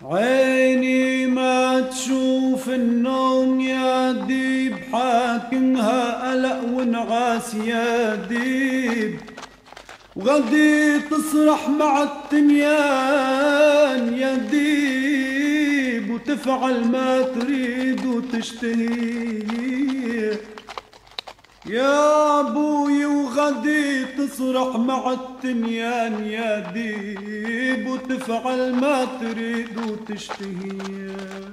عيني ما تشوف النوم يا ديب، حاكمها قلق ونعاس يا ديب، وغدي تسرح مع التنيان يا ديب، وتفعل ما تريد وتشتهي يا ابوي، وغدي تسرح مع التنيان يا ديب، وتفعل ما تريد وتشتهي.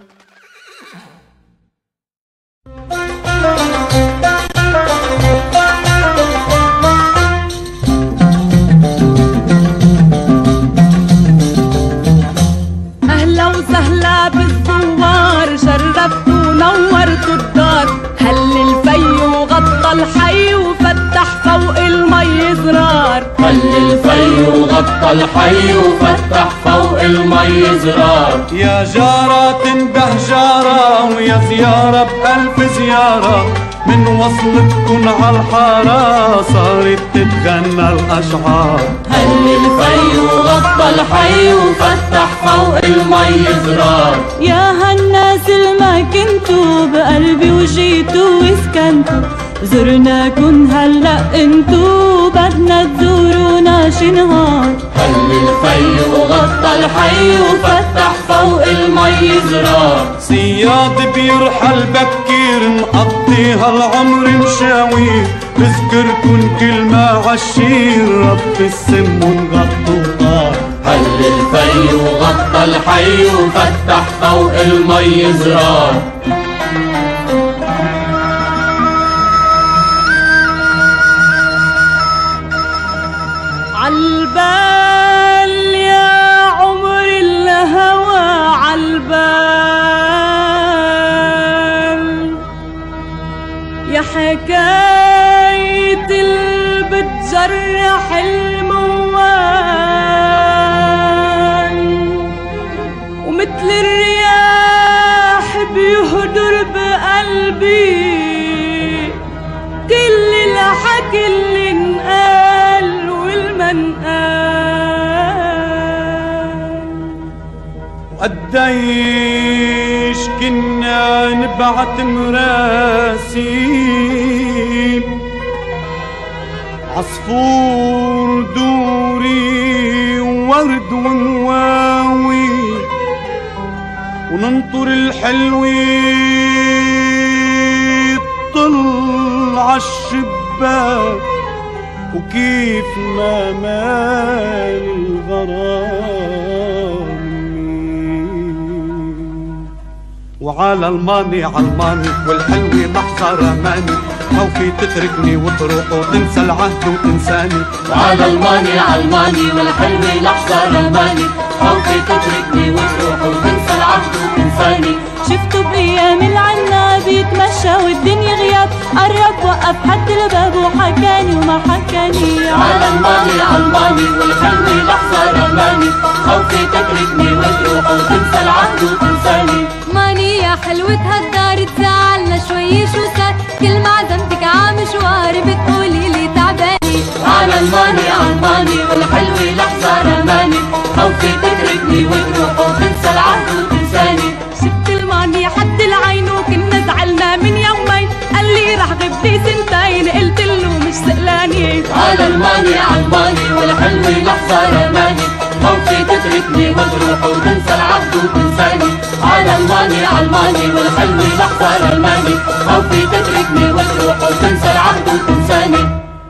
اهلا وسهلا بالزوار، شرفتوا ونورتوا الدار، هل الفي وغطى الحي وفتح فوق المي زرار، هل الفي وغطى الحي وفتح فوق المي زرار. يا جارة تنده جارة ويا زيارة بألف زيارة، من وصلتكن عالحارة صارت تتغنى الأشعار. هل الفي وغطى الحي وفتح فوق المي زرار. يا هالناس الما كنتوا بقلبي وجيتوا وسكنتوا، زرناكن هلأ انتو بدنا تزورونا شي نهار. هل الفي وغطى الحي وفتح فوق المي زرار. صياد بيرحل بكير نقضي هالعمر مشاوير، بذكركن كل ما عشير رب السم ونغطوا طار. هل الفي وغطى الحي وفتح فوق المي زرار. عالبال يا عمر الهوى عالبال، يا حكاية اللي بتجرح الموال، ومثل الرياح بيهدر بقلبي كل الحكي اللي انقال وقديش كنا نبعت مراسيل، عصفور دوري وورد ونواوي، وننطر الحلوة تطل عالشباك، وكيف ما مال الغرام. وعلى الماني عالماني والحلوة لحظة رماني، خوفي تتركني وتروح وتنسى العهد وتنساني. وعلى الماني عالماني والحلوة لحظة رماني، خوفي تتركني وتروح وتنسى العهد وتنساني. شفته بأيام العناب يتمشى والدنيا غياب، قرب وقف حد الباب وحكاني وما حكاني. على الماني عالماني والحلوة لحظة رماني، خوفي تتركني وتروح وتنسى العهد وتنساني. ماني يا حلوة هالدار تزعلنا شوي شو صار، كل ما عزمتك عمشوار بتقولي لي تعباني. على الماني عالماني والحلوة لحظة رماني، خوفي تتركني وتروح وتنسى العهد وتنساني. شفت الماني حد العين وكنا زعلنا من يومين، قال لي رح غبي سنتين قلت له مش سألاني. على الماني عالماني والحلوة لحظة رماني، خوفي تتركني وتروح وتنسى العهد وتنساني. على الماني عالماني والحلوة لحظة رماني، خوفي تتركني وتروح وتنسى العهد وتنساني.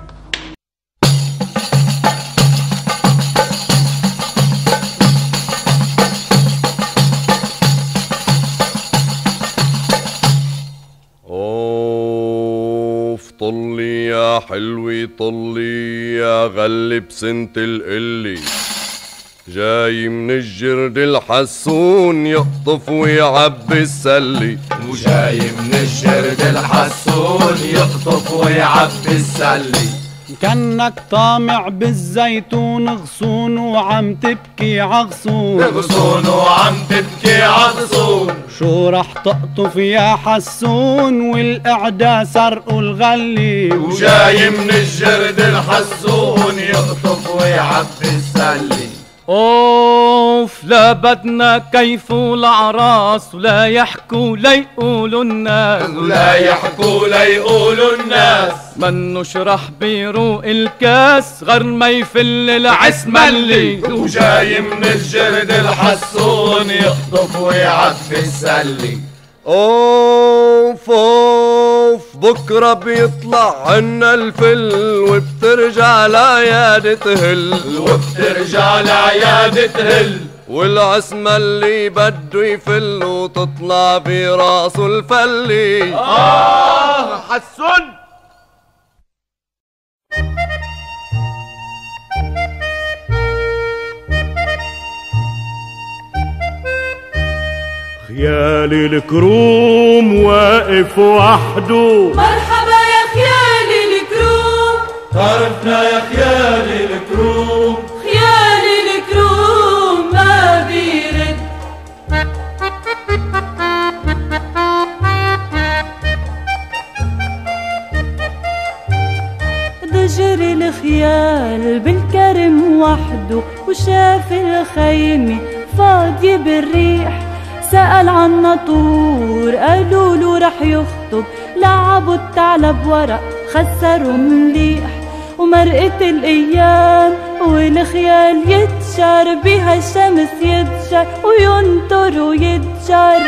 طلي يا حلوي طلي يا غلب سنة القلي، جاي من الجرد الحسون يقطف ويعبي السلي. وجاي من الجرد الحسون يقطف ويعبي السلي. كأنك طامع بالزيتون غصون وعم تبكي عغصون، غصون وعم تبكي عغصون. شو رح تقطف يا حسون والقعدة سرقوا الغلي. وجاي من الجرد الحسون يقطف ويعبي السلي. خوف لا بدنا كيف الأعراس ولا يحكوا ليقولوا الناس ولا يحكوا ليقولوا الناس منو شرح بيروق الكاس غير ما يفل العسملي وجاي من الجرد الحسون يخطف ويعبي السلي. اوف اوف بكره بيطلع عنا الفل وبترجع العيادة تهل وبترجع العيادة تهل والعسمة اللي بده يفل وتطلع براسه الفلي. حسون خيالي الكروم واقف وحده مرحبا يا خيالي الكروم عرفنا يا خيالي الكروم خيالي الكروم ما بيرد ضجر الخيال بالكرم وحده وشاف الخيمة فاضية بالريح سأل عن ناطور قالوله رح يخطب لعبوا الثعلب ورق خسروا مليح ومرقت الأيام والخيال يتشر بها الشمس يتشر وينطر ويتشر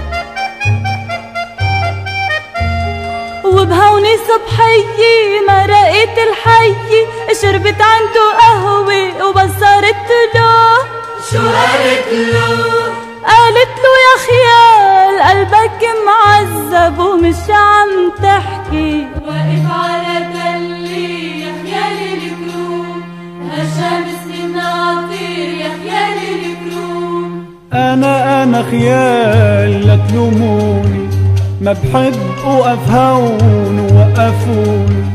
وبهوني صبحية مرقت الحية شربت عنده قهوة وبصرت له شو قالت له؟ قالت له يا خيال قلبك معذب ومش عم تحكي واقف على تلي يا خيالي الكروم هالشمس الناطير يا خيالي الكروم أنا خيال لا تلوموني ما بحب أوقف هون ووقفوني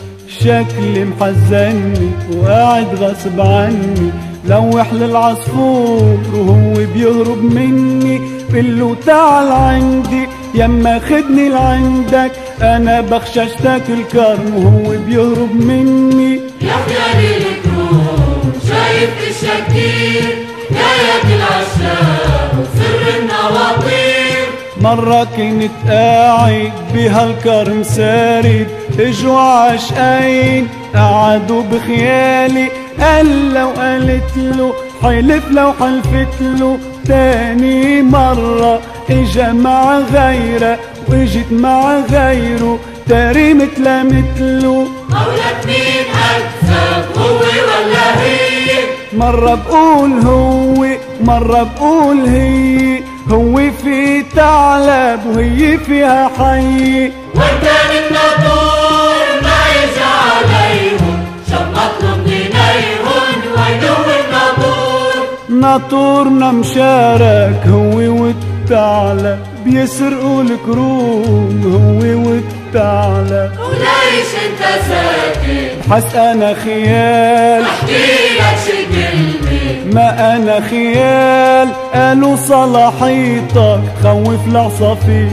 شكلي محزني وقاعد غصب عني لوح للعصفور وهو بيهرب مني بقله تعال عندي يما خدني لعندك انا بخشى اشتاك الكرم وهو بيهرب مني يا خيالي الكروم شايف الشكير حكاية العشاق وسر النواطير مرة كنت قاعد بهالكرم سارد اجوا عشقين قعدوا بخيالي قال لو قالت له حلف لو حلفت له تاني مرة اجا مع غيره واجت مع غيره تاري مثل مثله قولك مين أكثر هو ولا هي مرة بقول هو مرة بقول هي هو في ثعلب وهي فيها حي وكان الناطور ما يجي عليهم شمطلهم دينيهم وينو الناطور ناطورنا مشارك هو والثعلب بيسرقوا الكروم هو والثعلب وليش انت ساكت حس انا خيال احكيلك شي كلمة ما انا خيال قالوا صلاحيتك خوف العصافير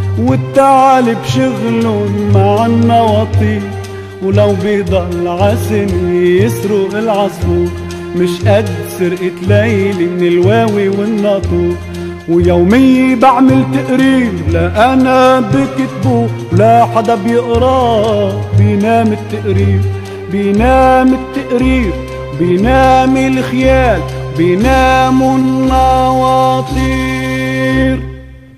والثعلب شغلهم مع النواطير ولو بيضل عسن يسرق العصفور مش قد سرقة ليلي من الواوي والناطور ويومي بعمل تقرير لا انا بكتبه ولا حدا بيقراه بينام التقرير بينام التقرير بينام الخيال بيناموا النواطير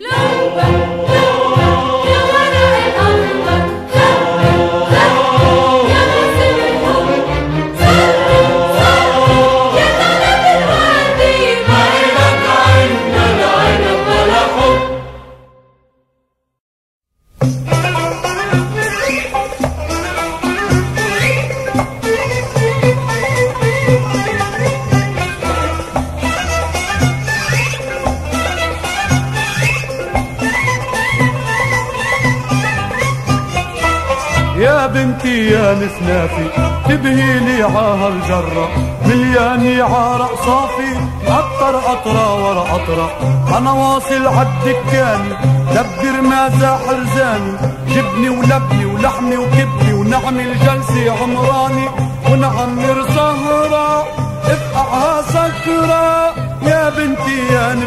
يا بنتي يا مسنافي تبهيلي عهالجرة ملياني عرق صافي قطر قطرة ورا قطرة أنا واصل عالدكاني دبر مازا حرزاني جبني ولبني ولحمي وكبني ونعمل جلسة عمراني ونعمر سهرة افقعها سكرة يا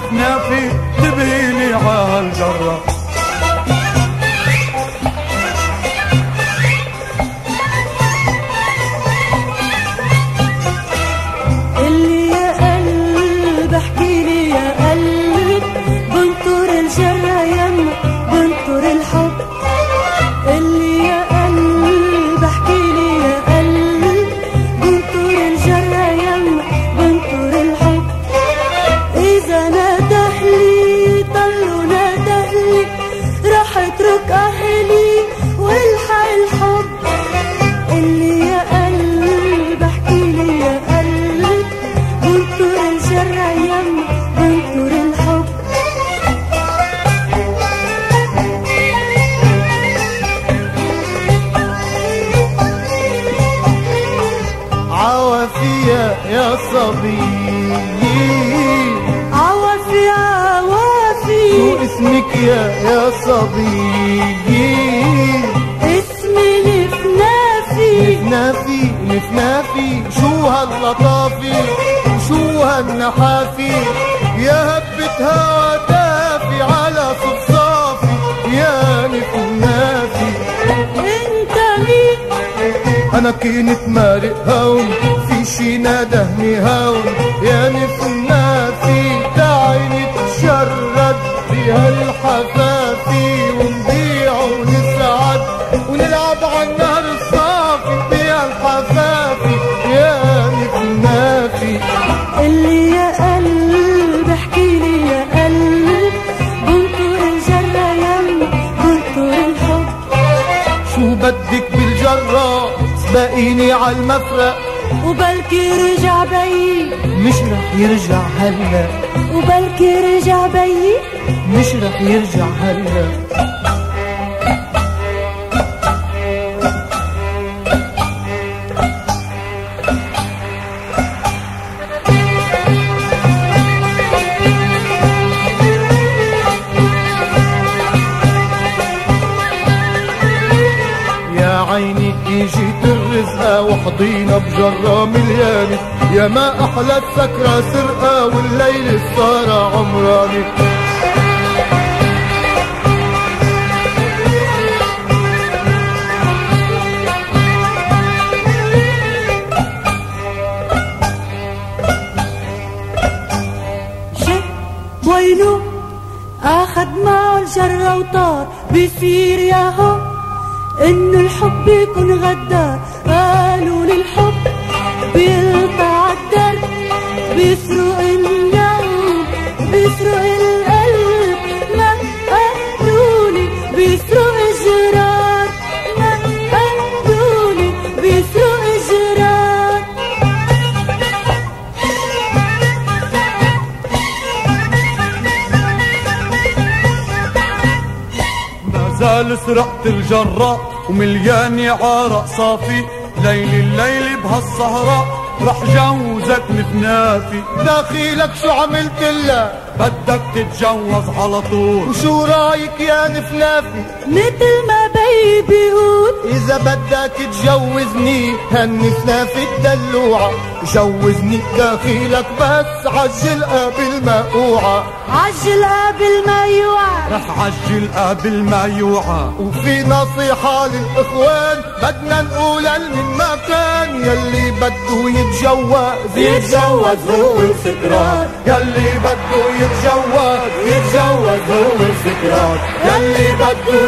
نفنافي تبهيلي عالجرة. اللي يا قلب احكيلي يا قلب بنطر الجرة يما بنطر الحب. اللي يا قلب احكيلي يا قلب بنطر الجرة يما بنطر الحب. إذا نادهلي ضلوا نادهلي راح اترك أهلي والحق الحب. اللي يا قلب احكيلي يا قلب بنطر الجرة يما بنطر الحب. عوافية يا صبي، عوافي عوافي شو اسمك يا صبي؟ اسمي نفنافي. نفنافي نفنافي شو هاللطافي وشو هالنحافي، يا هبة هوا دافي على صفصافي يا نفنافي. انت مين؟ انا كنت مارق هون في شي نادهني هون يا نفنافي. تعي نتشرد في هالحفافي ونضيع ونسعد ونلعب عالنهر الصافي بهالحفافي يا نفنافي. اللي يا قلب احكيلي يا قلب بنطر الجرة يما بنطر الحب. شو بدك بالجرة سبقيني عالمفرق وبلكي رجع بيي مش رح يرجع هلا، وبلكي رجع بيي مش رح يرجع هلا. يا عيني اجيت الرزقة وحضينا بجرة مليانة، يا ما احلى السكرة سرقة والليل السهرة عمراني. شي وينو اخد معه الجرة وطار بيصير ياهو انه الحب يكون غدار. قالوا للحب بيقطع الدرب بيسرق النوم بيسرق القلب. ما قالولي بيسرق الجرار، ما قالولي بيسرق الجرار. ما زال سرقت الجرة ومليانة عرق صافي، ليل الليل بهالسهرة رح جوزك نفنافي. دخيلك شو عملت لها بدك تتجوز على طول، وشو رايك يا نفنافي؟ مثل ما بي بيقول إذا بدك تجوزني هالنفنافي الدلوعة جوزني دخيلك بس عجل قبل ما أوعى. عجل قبل ما يوعى، رح عجل قبل ما يوعى. وفي نصيحة للإخوان بدنا نقولها من مكان، يلي بده يتجوز هو الفكرات، يلي بده يتجوز هو الفكرات، يلي بده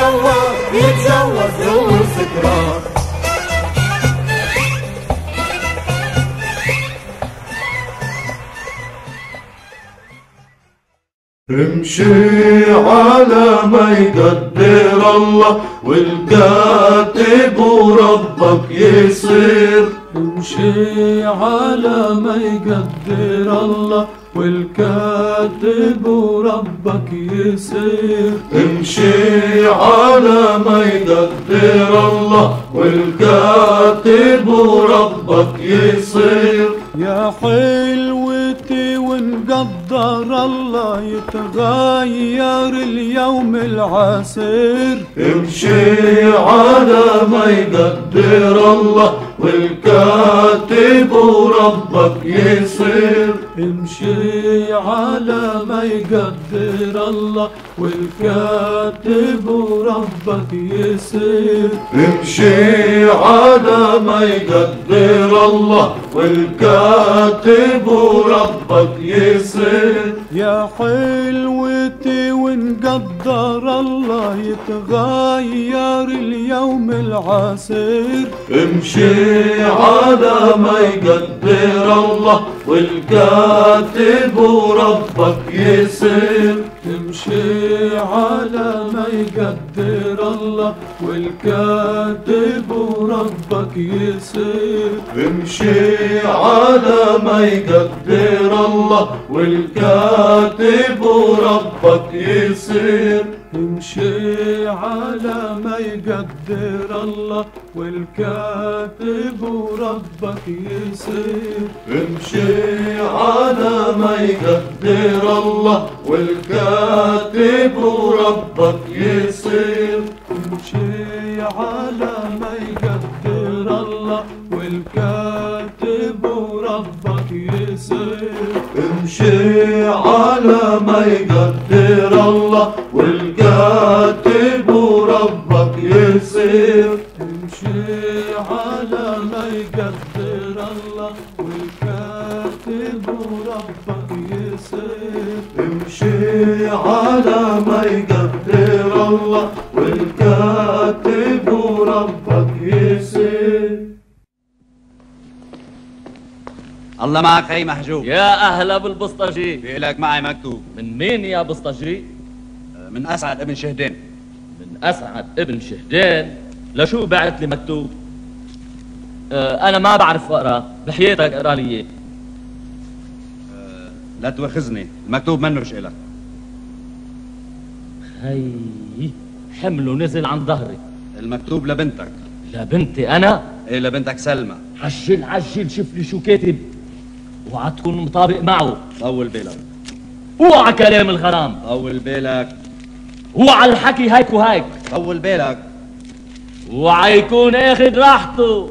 يتجوز هو الفكرات. امشي على ما يقدر الله والكاتب وربك يصير. امشي على ما يقدر الله والكاتب وربك يصير. امشي على ما يقدر الله والكاتب وربك يصير. يا حلوتي ونقدر الله يتغير اليوم العسير. امشي على ما يقدر الله والكاتب وربك يصير. امشي على ما يقدر الله والكاتب وربك يسير. امشي على ما يقدر الله والكاتب وربك يسير. يا حلوتي وان قدر الله يتغير اليوم العسير. امشي على ما يقدر الله والكاتب وربك يسير. امشي على ما يقدر الله والكاتب وربك يسير. امشي على ما يقدر الله والكاتب وربك يسير. امشي على ما يقدر الله والكاتب وربك يسير. امشي على ما يقدر الله والكاتب وربك يسير. امشي على ما يقدر الله والكاتب وربك يسير. امشي على ما يقدر الله والكاتب وربك يسير. امشي على ما يقدر الله والكاتب وربك يسير. امشي على ما يقدر الله والكاتب وربك يسير. الله معك اي محجوب. يا اهلا بالبسطجي. في لك معي مكتوب. من مين يا بسطجي؟ من اسعد ابن شهدين. من اسعد ابن شهدين؟ لشو بعت لي مكتوب؟ انا ما بعرف اقرا، بحياتك اقرا لي اياه. لا تواخذني، المكتوب منوش إلك. هي حمله نزل عن ظهري. المكتوب لبنتك. لبنتي انا؟ ايه لبنتك سلمى. عجل عجل شوف لي شو كاتب، اوعى تكون مطابق معه. طول بالك. اوعى كلام الغرام. طول بالك. اوعى الحكي هيك وهيك. طول بالك. اوعى يكون اخذ راحته.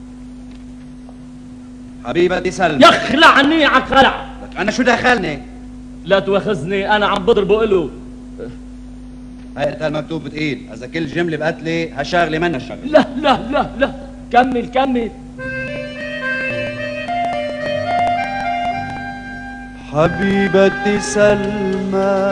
حبيبتي سلمى. يخلعني على خلع. لك انا شو دخلني؟ لا تواخذني، انا عم بضربه له. هاي المكتوب تقيل، اذا كل جمله بقتلي هالشغله منا شغله. لا لا لا لا، كمل كمل. حبيبتي سلمى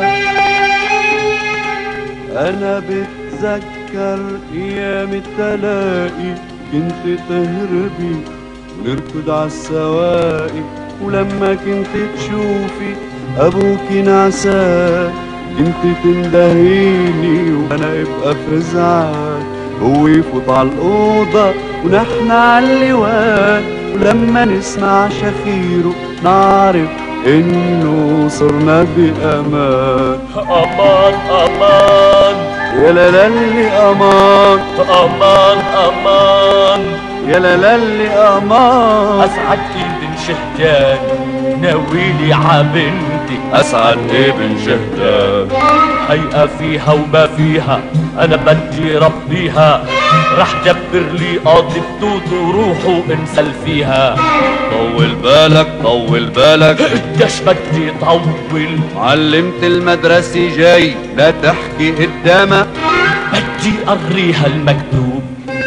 أنا بتذكر أيام التلاقي، كنت تهربي ونركض عالسواقي، ولما كنت تشوفي أبوك نعسان كنت تندهيني وأنا أبقى فزعان، هو يفوت عالأوضة ونحن عاللوان، ولما نسمع شخيره نعرف إنه صرنا بأمان. أمان أمان يا لالي أمان. أمان أمان يا لالي أمان. أسعد ابن شهدان ناويلي عبنتي. أسعد ابن شهدان هيئة فيها وما فيها أنا بدي ربيها، رح دبر لي قاضي بتوت وروحوا انسل فيها. طول بالك طول بالك. قديش بدي طول؟ معلمة المدرسة جاي لا تحكي قدامها، بدي أقريها المكتوب.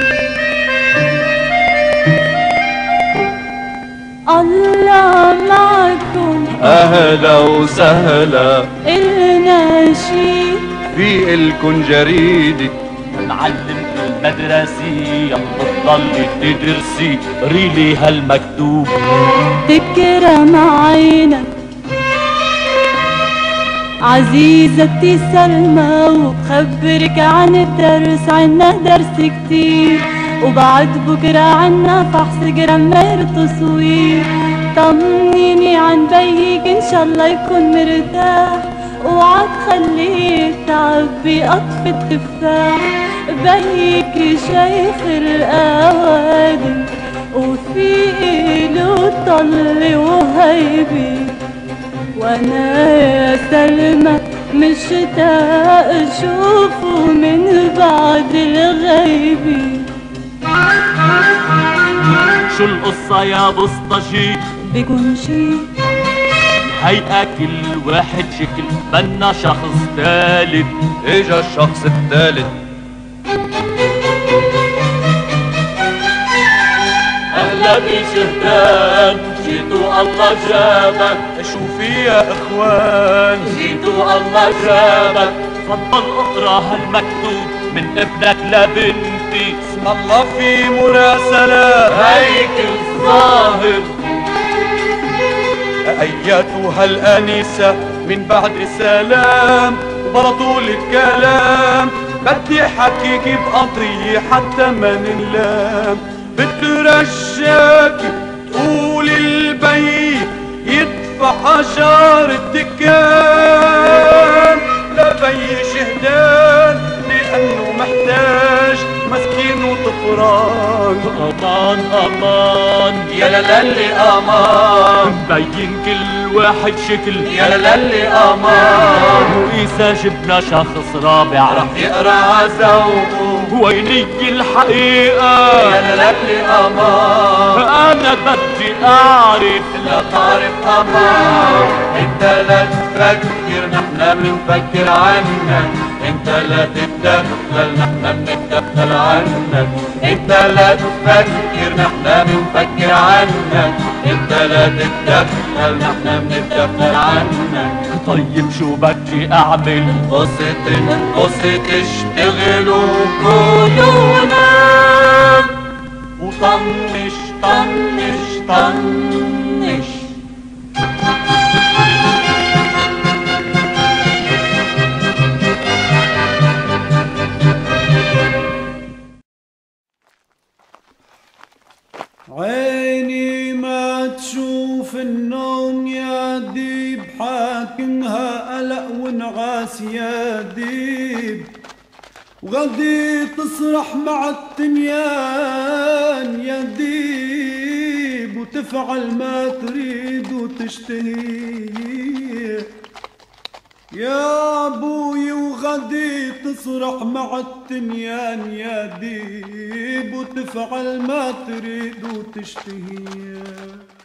الله معكم أهلا وسهلا. إلنا شي في إلكن جريدة معلم المدرسي يلا تضلي تدرسي، ريلي هالمكتوب. تكرم عينك عزيزتي سلمى وخبرك عن الدرس، عنا درس كتير وبعد بكرة عنا فحص جرامر تصوير. طمنيني عن بيك إن شاء الله يكون مرتاح، اوعى تخليه تعبي قطف التفاح. بيك شيخ الأوادم وفي إله طل وهيبي، وانا يا سلمى مشتاق اشوفه من بعد الغيبي. شو القصة يا بسطجي؟ بيكون شي هيئة كل واحد شكل منا شخص ثالث. اجا الشخص الثالث أهلا بشهدان جيتوا الله جابك. شوفي يا اخوان جيتوا الله جابك. تفضل اقرا هالمكتوب من ابنك لبنتي. اسم الله في مراسلة هيك الظاهر. ايتها الانسة من بعد سلام وبرطول الكلام بدي حكيكي بقضية حتى ما ننلام. بترشاكي تقول البي يدفع عشار الدكان لبي شهدان لأنه محتاج مسكين وطفران. امان امان يا للي امان مبين كل واحد شكل. يا للي امان وإذا جبنا شخص رابع رح يقرا عزوقه ويني الحقيقة. يا للي امان أنا بدي أعرف. لا تعرف امان انت لا تفكر نحن منفكر عنك. انت لا تتدخل نحن بنتدخل عنك. انت لا تفكر نحن بنفكر عنك. انت لا تتدخل نحن بنتدخل عنك. طيب شو بدي أعمل؟ قصة اشتغلوا كلنا وطنش طنش طنش. عيني ما تشوف النوم يا ديب حاكمها قلق ونعاس يا ديب. وغدي تسرح مع التنيان يا ديب وتفعل ما تريد وتشتهي يا ابوي. وغدي تسرح مع التنيان يا ديب وتفعل ما تريد وتشتهي.